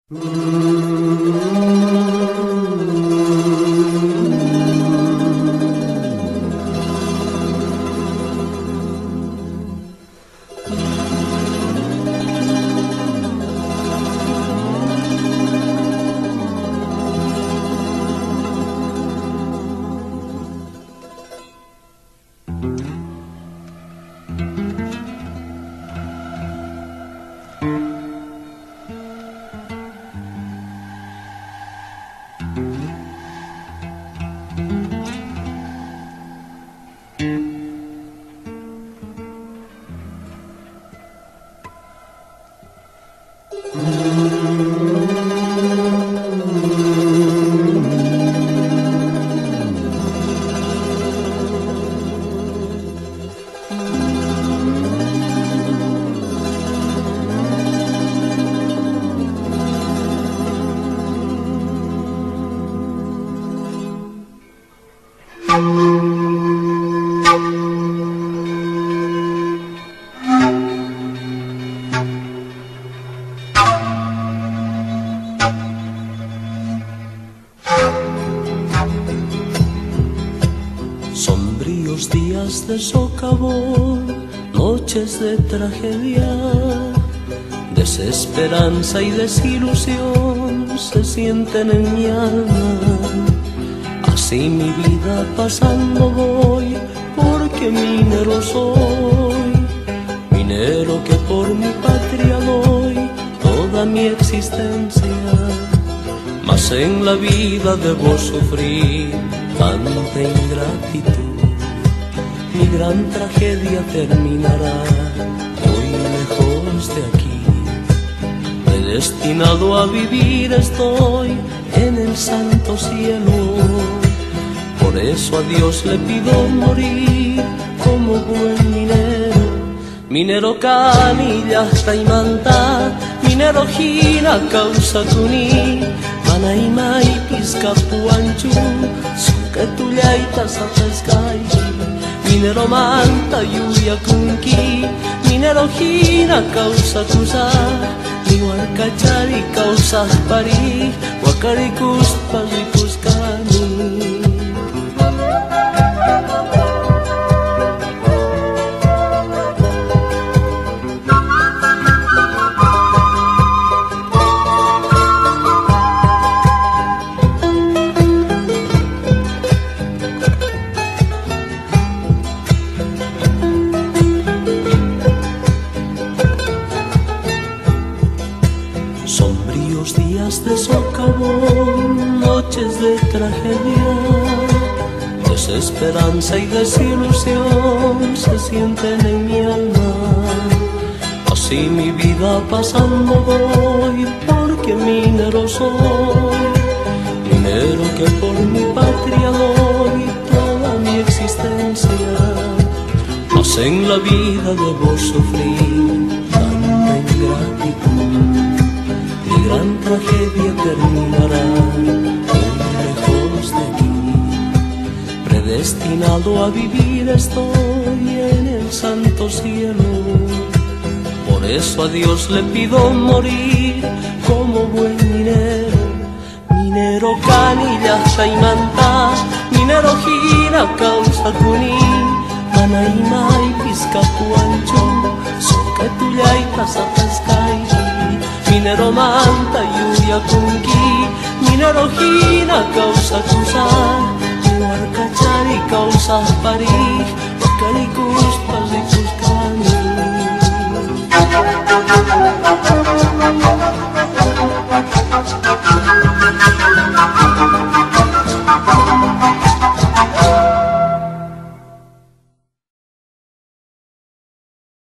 Sombríos días de socavón, noches de tragedia, desesperanza y desilusión se sienten en mi alma. Así mi vida pasando voy, porque minero soy, minero que por mi patria doy toda mi existencia. Mas en la vida debo sufrir tanta ingratitud, mi gran tragedia terminará hoy lejos de aquí. Predestinado a vivir estoy en el santo cielo, por eso a Dios le pido morir como buen minero. Minero canilla taimanta, minero hina causa tuni, Manaima y Piscapuanchu, Sucatulaitas a pescay. Minero manta yuya kunki, minero hina causa tusa, ni huarcachari causa pari, huacaricus palipuscani. Sombríos días de socavón, noches de tragedia, desesperanza y desilusión se sienten en mi alma. Así mi vida pasando voy, porque minero soy, minero que por mi patria doy toda mi existencia. Mas en la vida debo sufrir tanta ingratitud, mi gran tragedia terminará muy lejos de aquí. Predestinado a vivir estoy en el santo cielo, por eso a Dios le pido morir como buen minero. Minero canilla taimanta, minero gira causa tuni, Manaima y Piscapuanchu, Socatulaitas a pescay. Minero manta yuya kunki, minero hina causa tusa, ni huarcachari causa pari, huacaricu